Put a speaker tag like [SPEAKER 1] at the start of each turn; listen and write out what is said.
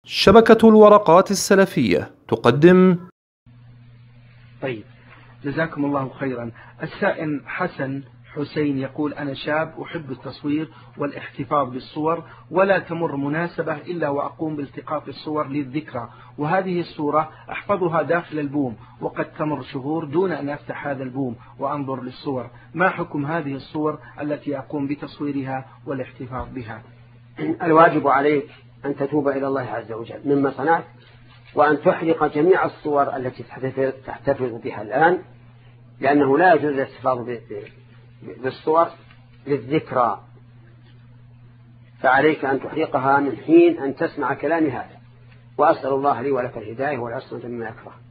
[SPEAKER 1] شبكة الورقات السلفية تقدم.
[SPEAKER 2] طيب، جزاكم الله خيرا. السائل حسن حسين يقول: أنا شاب أحب التصوير والاحتفاظ بالصور، ولا تمر مناسبة إلا وأقوم بالتقاط الصور للذكرى، وهذه الصورة أحفظها داخل البوم، وقد تمر شهور دون أن أفتح هذا البوم وأنظر للصور. ما حكم هذه الصور التي أقوم بتصويرها والاحتفاظ بها؟
[SPEAKER 3] الواجب عليك أن تتوب إلى الله عز وجل مما صنعت، وأن تحرق جميع الصور التي تحتفظ بها الآن، لأنه لا يجوز الاحتفاظ بالصور للذكرى، فعليك أن تحرقها من حين أن تسمع كلام هذا. وأسأل الله لي ولك الهداية والعصمة مما يكره.